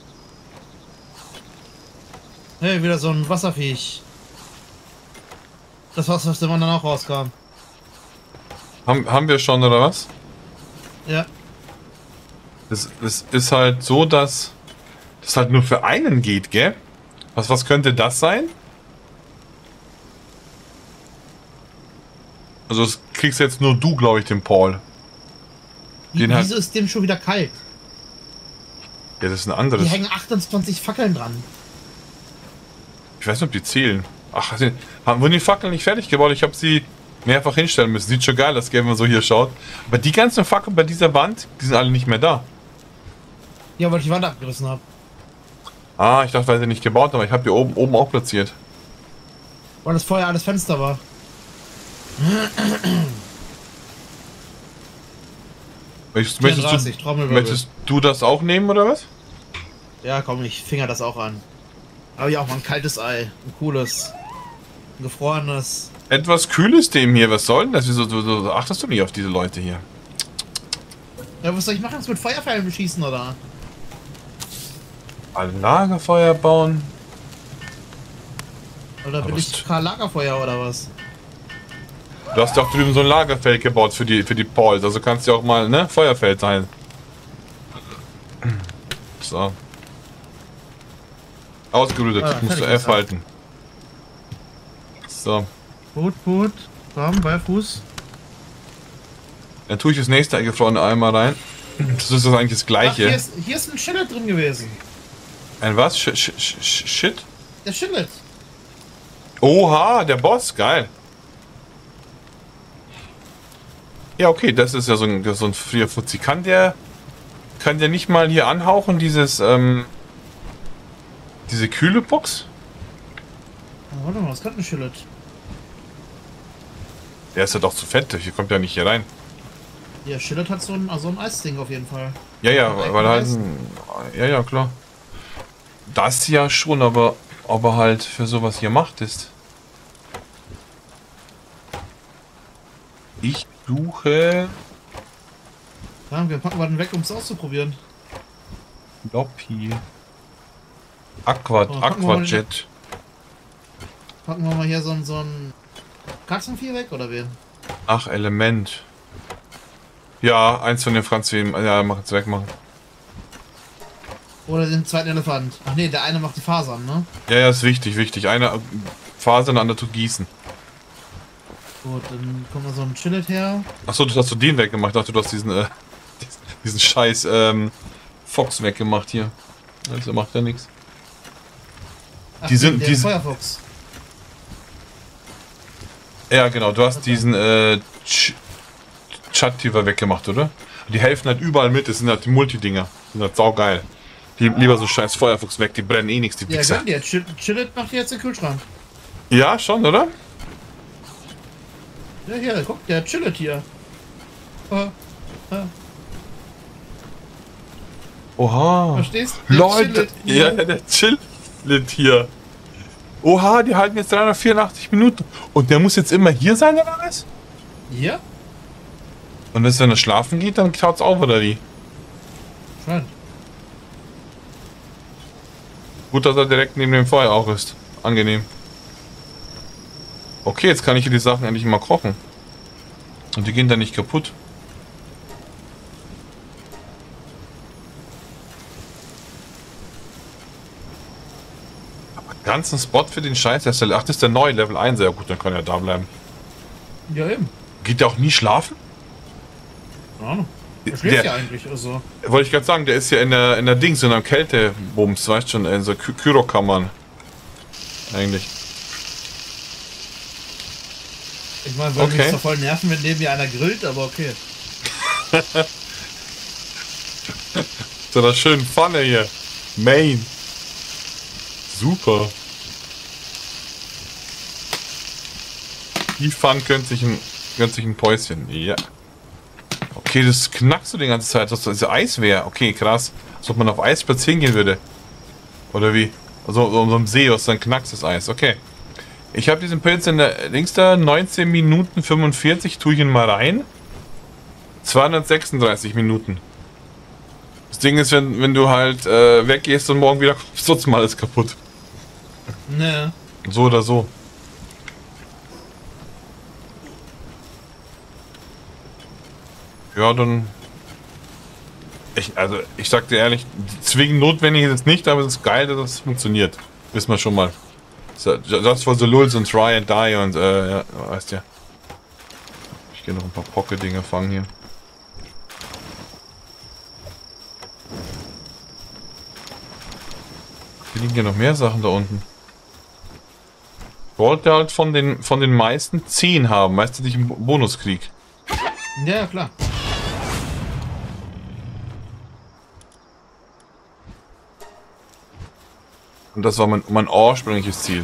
Hey, wieder so ein Wasserviech. Das Wasser, was immer dann auch rauskam. Haben, haben wir schon, oder was? Ja. Das, das ist halt so, dass das halt nur für einen geht, gell? Was, was könnte das sein? Also das kriegst jetzt nur du, glaube ich, den Paul. Den Wieso halt, ist dem schon wieder kalt? ja, das ist ein Die anderes. hängen achtundzwanzig Fackeln dran. Ich weiß nicht, ob die zählen. Ach, haben wurden die Fackeln nicht fertig gebaut? Ich habe sie mehrfach hinstellen müssen. Sieht schon geil aus, wenn man so hier schaut. Aber die ganzen Fackeln bei dieser Wand, die sind alle nicht mehr da. Ja, weil ich die Wand abgerissen habe. Ah, ich dachte, weil sie nicht gebaut haben. Ich habe die oben, oben auch platziert. Weil das vorher alles Fenster war. Möchtest, möchtest, vierunddreißig, du, Trommelwirbel. möchtest du das auch nehmen, oder was? Ja, komm, ich finger das auch an. Aber ja auch mal ein kaltes Ei. Ein cooles. Ein gefrorenes. Etwas Kühles dem hier. Was soll denn das? Wieso so, so, so achtest du nicht auf diese Leute hier? Ja, was soll ich machen? Jetzt mit Feuerpfeilen beschießen, oder? Ein Lagerfeuer bauen. Oder bin Aber ich Karl Lagerfeuer oder was? Du hast ja auch drüben so ein Lagerfeld gebaut für die, für die Pauls. Also kannst du auch mal, ne? Feuerfeld sein. So. Ausgerüstet. Ah, Musst du fertig F halten. So. Gut, gut. Komm, bei Fuß. Dann tue ich das nächste eingefrorene Eimer rein. Das ist das eigentlich das Ach, gleiche. hier, ist, hier ist ein Schillet drin gewesen. Ein was? Sh sh sh Shit? Der Schillet. Oha, der Boss. Geil. Ja, okay, das ist ja so ein, so ein früher Fuzzi. Kann der, kann der nicht mal hier anhauchen, dieses, ähm, diese kühle Box? Oh, warte mal, was kann ein Schillet? Der ist ja doch zu fett, hier kommt ja nicht hier rein. Ja, Schillet hat so ein, so ein Eisding auf jeden Fall. Ja, ja, Ein weil halt, Eis. ein- ja, ja, klar. Das ja schon, aber ob er halt für sowas hier macht ist. Ich suche Ja, wir packen mal den weg, um es auszuprobieren. Floppy. Aqua, Oh, packen wir mal Aquajet. Packen wir mal hier so ein, so ein Katzenvieh weg, oder wen? Ach, Element. Ja, eins von den Franzosen. Ja, mach jetzt wegmachen. Oder den zweiten Elefant. Ach nee, der eine macht die Fasern, ne? Ja, ja, ist wichtig, wichtig. Eine Phase, eine andere zu gießen. Gut, dann kommt mal so ein Chillet her. Achso, du hast du den weggemacht. Ich dachte, du hast diesen, äh, diesen scheiß ähm, Fox weggemacht hier. Also macht ja nichts. Ach, Die sind- der die sind- Feuerfuchs. Ja, genau, du hast diesen äh, Ch Chat-Tiver weggemacht, oder? Die helfen halt überall mit, das sind halt die Multidinger. Die sind halt saugeil. Die lieber so scheiß Feuerfuchs weg, die brennen eh nichts, die Ja, Wichser. gönn dir. Chill Chillet macht jetzt den Kühlschrank. Ja, schon, oder? Ja, hier, guck, der Chillet hier. Äh, äh, Oha. verstehst du? Der Leute, chillet ja, hier. der chillt hier. Oha, die halten jetzt dreihundertvierundachtzig Minuten. Und der muss jetzt immer hier sein, oder was? Ja? Und das, wenn er schlafen geht, dann taut's auf, oder wie? Scheint. Gut, dass er direkt neben dem Feuer auch ist. Angenehm. Okay, jetzt kann ich hier die Sachen endlich mal kochen. Und die gehen dann nicht kaputt. Aber ganzen Spot für den Scheiß. Ach, das ist der neue Level eins. Ja gut, dann kann er da bleiben. Ja, eben. Geht der auch nie schlafen? Keine Ahnung. Der Der- schläft ja eigentlich, also. Wollte ich gerade sagen, der ist ja in der, in der Dings, in der Kältebums, weißt schon, in so Ky Kyrokammern. Eigentlich. Ich meine, würde Okay. mich doch voll nerven, wenn neben mir einer grillt, aber okay. So eine schöne Pfanne hier. Main. Super. Die Pfanne gönnt sich ein, gönnt sich ein Päuschen. Ja. Okay, das knackst du die ganze Zeit, dass das Eis wäre. Okay, krass. Als ob man auf Eis spazieren gehen würde. Oder wie? Also so, so einem See, was dann knackst das Eis. Okay. Ich habe diesen Pilz in der links da, neunzehn Minuten fünfundvierzig, tue ich ihn mal rein. zweihundertsechsunddreißig Minuten. Das Ding ist, wenn, wenn du halt äh, weggehst und morgen wieder kommst, ist trotzdem alles kaputt. Ne. So oder so. Ja, dann... Ich, also, ich sag dir ehrlich, zwingend notwendig ist es nicht, aber es ist geil, dass es funktioniert. Wissen wir schon mal. So, just for the lulz und try and die und, äh, ja, weißt ja. Ich gehe noch ein paar Pocket-Dinge fangen hier. Hier liegen ja noch mehr Sachen da unten. Ich wollte halt von den, von den meisten zehn haben, weißt du, nicht im Bonuskrieg. Ja, klar. Und das war mein, mein ursprüngliches Ziel.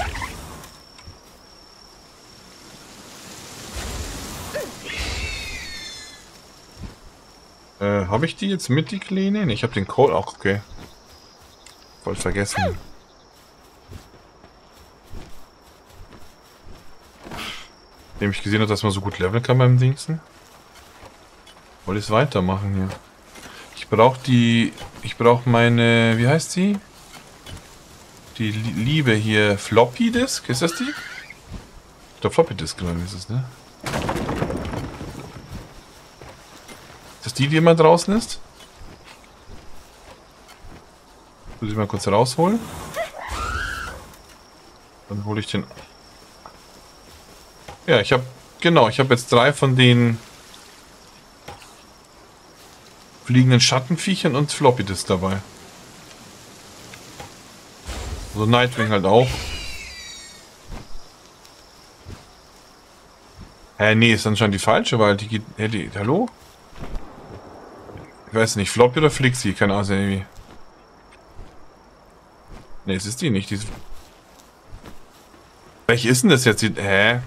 Äh, habe ich die jetzt mit, die Kleine? Nee, ich habe den Code auch, okay. Voll vergessen. Nachdem ich gesehen habe, dass man so gut leveln kann beim Dingsen. Wollte ich es weitermachen hier. Ich brauche die... Ich brauche meine... Wie heißt sie? Die Liebe hier. Floppy Disk? Ist das die? Der Floppy Disk, glaube ich, ist es, ne? Ist das die, die immer draußen ist? Muss ich mal kurz rausholen. Dann hole ich den... Ja, ich habe... Genau, ich habe jetzt drei von den... fliegenden Schattenviechern und Floppy Disk dabei. So Nightwing halt auch. Hä, nee, ist anscheinend die falsche, weil die geht... Hä, die... Hallo? Ich weiß nicht, Floppy oder Flixi? Keine Ahnung, irgendwie. Ne, es ist die nicht. Die ist... Welche ist denn das jetzt? Die... Hä?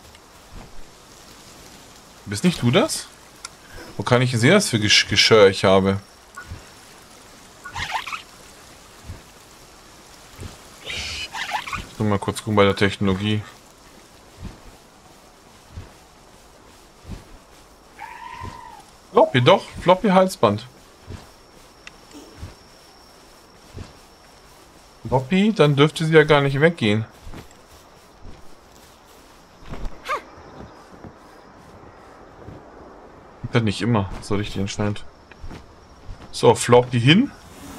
Bist nicht du das? Wo kann ich sehen, was für Gesch Geschirr ich habe? Mal kurz gucken bei der Technologie. Floppy, doch. Floppy Halsband. Floppy, dann dürfte sie ja gar nicht weggehen. Das nicht immer so richtig anscheinend. So, Floppy hin.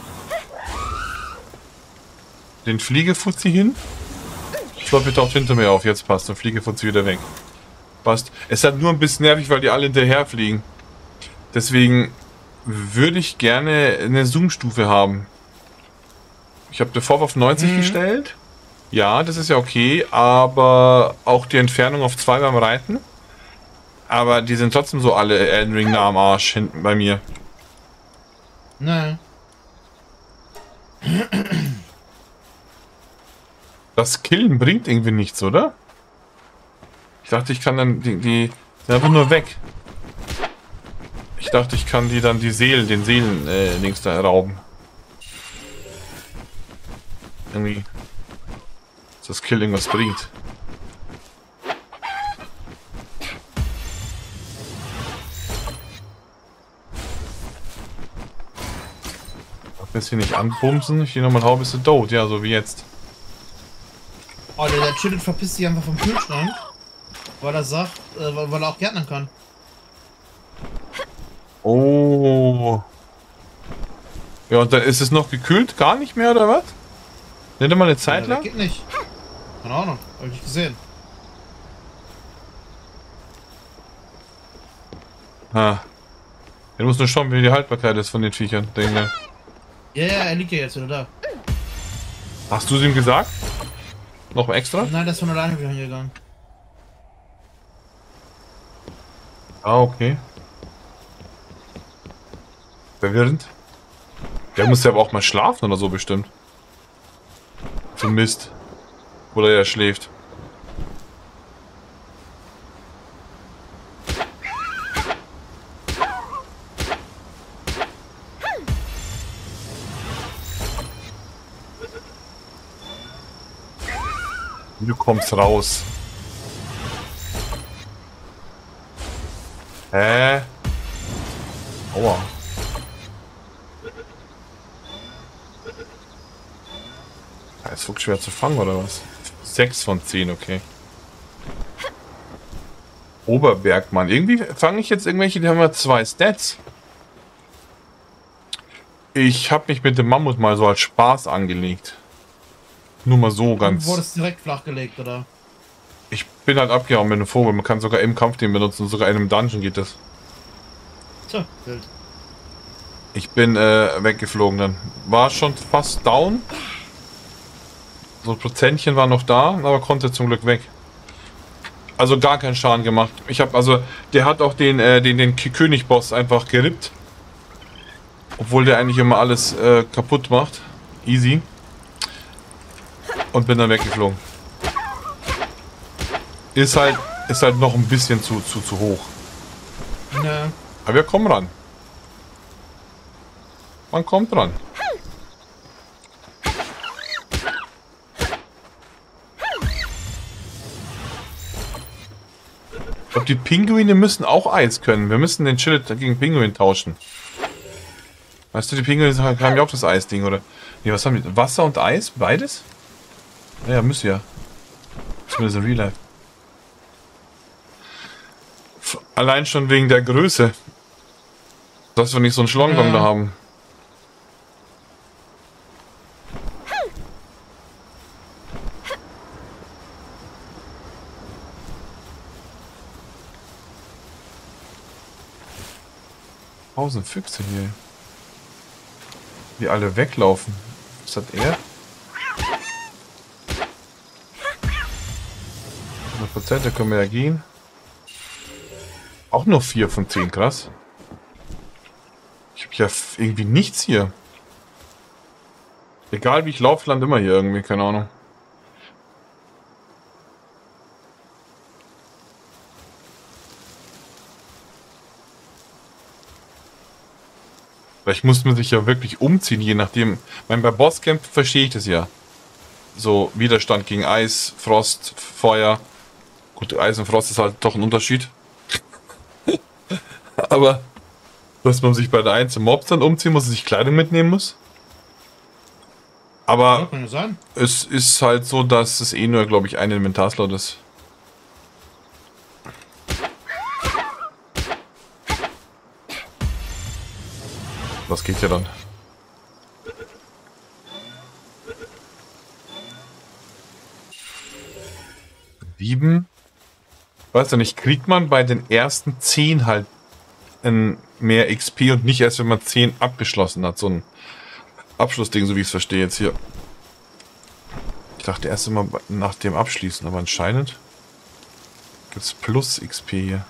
Den Fliegefuzzi hin. Floppy taucht hinter mir auf. Jetzt passt. Und Fliegefuzzi wieder weg. Passt. Es ist halt nur ein bisschen nervig, weil die alle hinterher fliegen. Deswegen würde ich gerne eine Zoom-Stufe haben. Ich habe den Vorwurf auf neunzig mhm. gestellt. Ja, das ist ja okay. Aber auch die Entfernung auf zwei beim Reiten. Aber die sind trotzdem so alle Elden Ring nah am Arsch hinten bei mir. Nein. Das Killen bringt irgendwie nichts, oder? Ich dachte, ich kann dann die, die sind einfach nur weg. Ich dachte, ich kann die dann die Seelen, den Seelen äh, links da rauben. Irgendwie. Dass das Kill irgendwas bringt. Jetzt hier nicht anbumsen. Ich gehe nochmal hau, bist du tot. Ja, so wie jetzt. Oh, der, der chillt verpisst sich einfach vom Kühlschrank. Weil er sagt, äh, weil, weil er auch gärtnern kann. Oh. Ja, und dann ist es noch gekühlt? Gar nicht mehr, oder was? Nicht mal eine Zeit ja, lang? Geht nicht. Keine Ahnung. Hab ich nicht gesehen. Ha. Du musst nur schauen, wie die Haltbarkeit ist von den Viechern, denke ich. Ja, ja, er liegt ja jetzt wieder da. Hast du es ihm gesagt? Noch extra? Nein, das ist von alleine wieder hingegangen. Ah, okay. Verwirrend. Der muss ja aber auch mal schlafen oder so bestimmt. So Mist. Oder er schläft. Du kommst raus. Hä? Aua. Ja, ist wirklich schwer zu fangen, oder was? sechs von zehn, okay. Oberbergmann. Irgendwie fange ich jetzt irgendwelche, die haben ja zwei Stats. Ich habe mich mit dem Mammut mal so als Spaß angelegt. Nur mal so ganz. Du wurdest direkt flachgelegt, oder? Ich bin halt abgehauen mit dem Vogel. Man kann sogar im Kampf den benutzen. Sogar in einem Dungeon geht das. Tja, wild. Ich bin äh, weggeflogen dann. War schon fast down. So ein Prozentchen war noch da, aber konnte zum Glück weg. Also gar keinen Schaden gemacht. Ich habe also, der hat auch den äh, den den König-Boss einfach gerippt. Obwohl der eigentlich immer alles äh, kaputt macht. Easy. Und bin dann weggeflogen. Ist halt, ist halt noch ein bisschen zu, zu, zu hoch. Ne. Aber wir kommen ran. Man kommt ran. Ich glaube, die Pinguine müssen auch Eis können. Wir müssen den Chillet gegen Pinguin tauschen. Weißt du, die Pinguine haben ja auch das Eisding, oder? Nee, was haben die? Wasser und Eis? Beides? Naja, müsste ja. Zumindest in Real Life. Allein schon wegen der Größe. Dass wir nicht so einen Schlongdong ja. da haben. Tausend Füchse hier. Die alle weglaufen. Was hat er? hundert Prozent, da können wir ja gehen. Auch nur vier von zehn, krass. Ich habe ja irgendwie nichts hier. Egal wie ich laufe, lande immer hier irgendwie, keine Ahnung. Vielleicht muss man sich ja wirklich umziehen, je nachdem. Ich meine, bei Bosscamp verstehe ich das ja. So Widerstand gegen Eis, Frost, Feuer. Gut, Eis und Frost ist halt doch ein Unterschied. Aber Dass man sich bei der einen zum Mobs dann umziehen muss und sich Kleidung mitnehmen muss. Ja, Aber kann ja sein. es ist halt so, dass es eh nur, glaube ich, ein Inventarslot ist. Das geht ja dann. Sieben. Weißt du nicht, kriegt man bei den ersten zehn halt ein mehr X P und nicht erst, wenn man zehn abgeschlossen hat. So ein Abschlussding, so wie ich es verstehe jetzt hier. Ich dachte erst immer nach dem Abschließen, aber anscheinend gibt es Plus X P hier.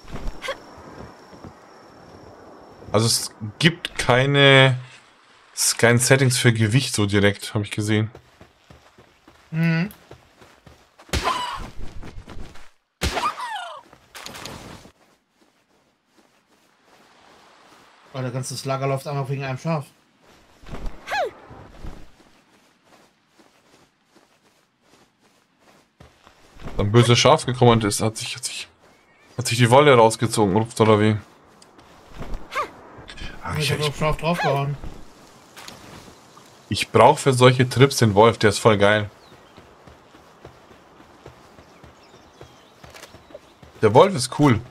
Also es gibt keine, es keine Settings für Gewicht so direkt, habe ich gesehen. Mhm. Oh, der ganze Lager läuft einfach wegen einem Schaf. Ein böses Schaf gekommen und ist, hat sich, hat sich, hat sich die Wolle rausgezogen, ruft oder wie? Ach, Ich ich hab auf Schaf draufgehauen. ich brauche für solche Trips den Wolf, der ist voll geil. Der Wolf ist cool.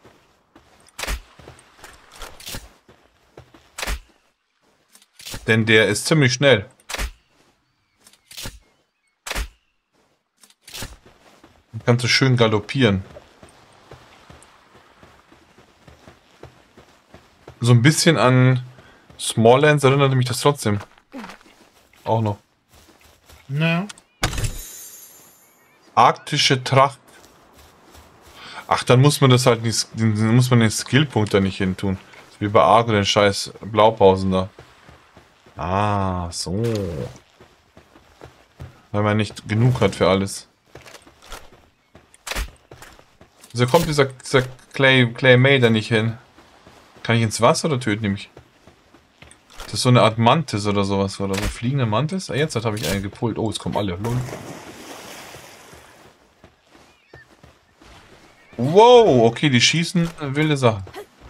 Denn der ist ziemlich schnell. Dann kannst du schön galoppieren. So ein bisschen an Smalllands erinnert mich das trotzdem. Auch noch. Ne. Arktische Tracht. Ach, dann muss man das halt nicht, dann muss man den Skillpunkt da nicht hin tun. Wie bei Ark oder den scheiß Blaupausen da. Ah, so. Weil man nicht genug hat für alles. Wieso kommt dieser, dieser Clay, Clay May da nicht hin? Kann ich ins Wasser oder töten die mich? Das ist so eine Art Mantis oder sowas. Oder so fliegende Mantis? Ah, jetzt habe ich einen gepult. Oh, es kommen alle. Lol. Wow, okay, die schießen wilde Sachen.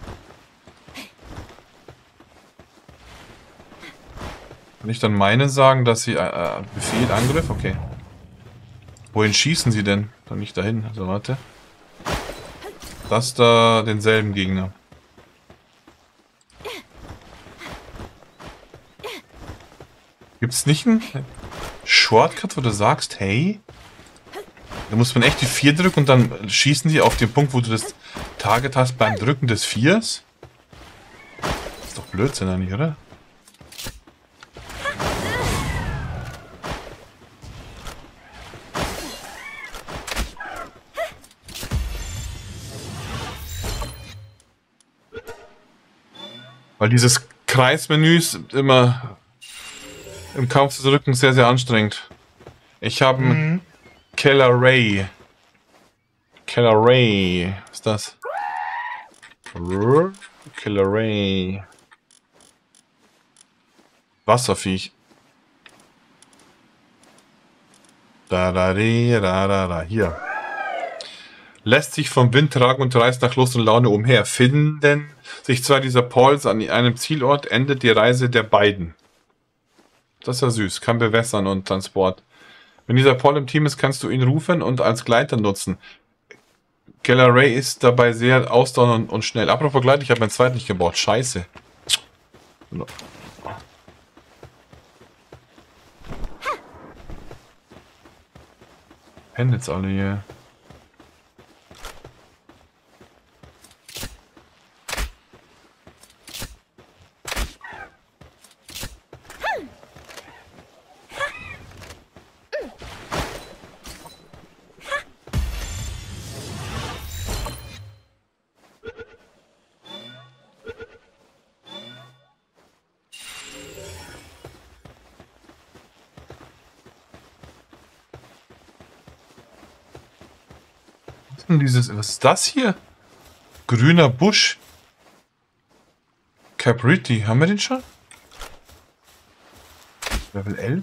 Kann ich dann meine sagen, dass sie... Äh, Befehl, Angriff? Okay. Wohin schießen sie denn? Dann nicht dahin. Also warte. Das da denselben Gegner. Gibt's nicht einen Shortcut, wo du sagst, hey... Da muss man echt die vier drücken und dann schießen die auf den Punkt, wo du das Target hast beim Drücken des viers? Das ist doch Blödsinn eigentlich, oder? Weil dieses Kreismenü ist immer im Kampf zu drücken sehr, sehr anstrengend. Ich habe einen Mhm. Keller Ray. Keller Ray. Was ist das? Keller Ray. Wasserviech. Da, da, da, da, da, da. Hier. Lässt sich vom Wind tragen und reist nach Lust und Laune umher. Finden sich zwei dieser Pauls an einem Zielort, endet die Reise der beiden. Das ist ja süß. Kann bewässern und Transport. Wenn dieser Paul im Team ist, kannst du ihn rufen und als Gleiter nutzen. Keller Ray ist dabei sehr ausdauernd und schnell. Apropos Gleiter, ich habe meinen zweiten nicht gebaut. Scheiße. Pennen jetzt alle hier. Dieses, was ist das hier? Grüner Busch. Capriti, haben wir den schon? Level elf?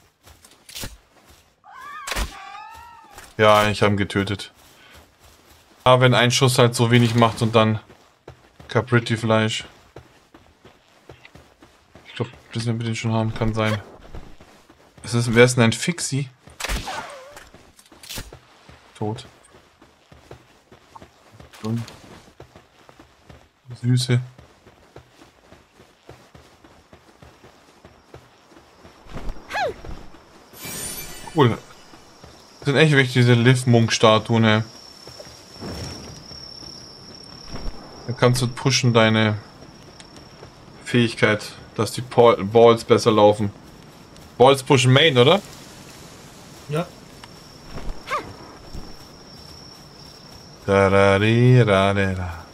Ja, ich habe ihn getötet. Aber wenn ein Schuss halt so wenig macht und dann Capriti-Fleisch. Ich glaube, das wir den schon haben, kann sein. Ist das, wer ist denn ein Fixie? Tot. Süße. Cool. Das sind echt wirklich diese Liv-Munk-Statuen, ne? Da kannst du pushen deine Fähigkeit, dass die Balls besser laufen. Balls pushen Main, oder? Ja. Da, da, di, da, da, da.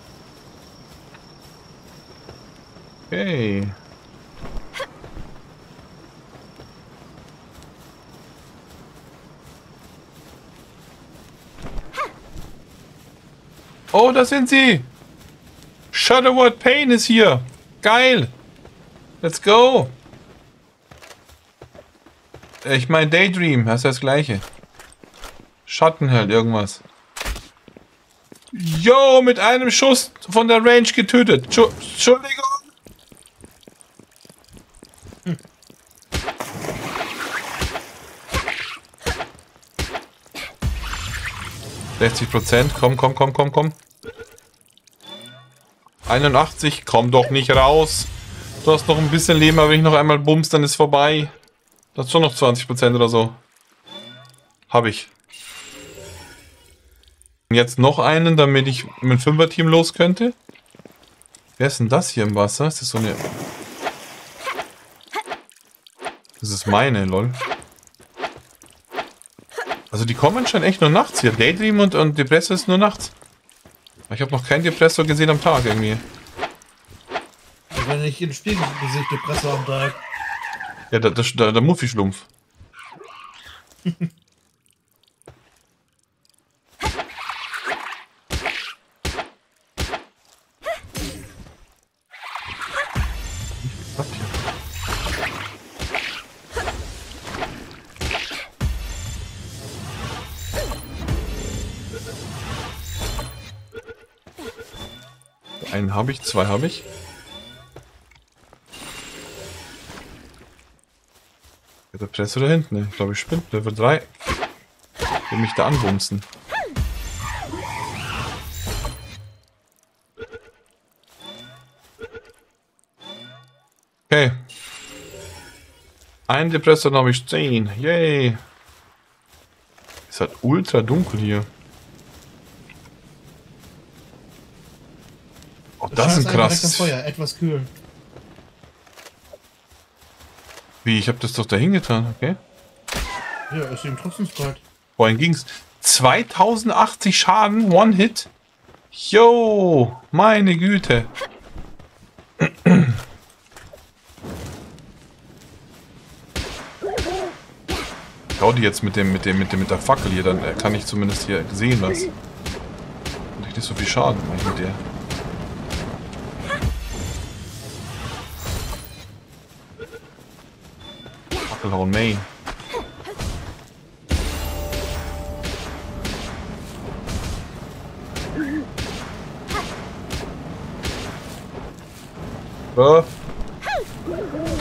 Okay. Oh, da sind sie! Shudderwood Pain ist hier! Geil! Let's go! Ich meine Daydream, das ist das gleiche. Schattenheld, irgendwas. Yo, mit einem Schuss von der Range getötet. Tschu- Entschuldigung! Hm. sechzig Prozent, komm, komm, komm, komm, komm. einundachtzig, komm doch nicht raus. Du hast noch ein bisschen Leben, aber wenn ich noch einmal bummst, dann ist vorbei. Das ist schon noch zwanzig Prozent oder so. Hab ich. Und jetzt noch einen, damit ich mit dem Fünfer-Team los könnte. Wer ist denn das hier im Wasser? Ist das so eine... Das ist meine, lol. Also die kommen schon echt nur nachts hier. Daydream und, und Depressor ist nur nachts. Ich habe noch keinen Depressor gesehen am Tag irgendwie. Wenn ich in Spiegel sehe, Depressor am Tag. Ja, der, der, der Muffi-Schlumpf. Einen habe ich, zwei habe ich. Der Presse da hinten, ich glaube ich spinnt. Level drei. Will mich da anbumsen. Okay. Ein Depressor habe ich zehn. Yay. Ist halt ultra dunkel hier. Oh, das ist ein krasses Feuer, etwas kühl. Wie, ich habe das doch dahin getan, okay? Ja, ist ihm trotzdem kalt. Wohin ging's? zweitausendachtzig Schaden, One Hit. Yo, meine Güte. Schau die jetzt mit dem, mit dem, mit dem, mit der Fackel hier, dann kann ich zumindest hier sehen was. Und ich nicht so viel Schaden mache ich mit der. Fackelhauen Main. Oh.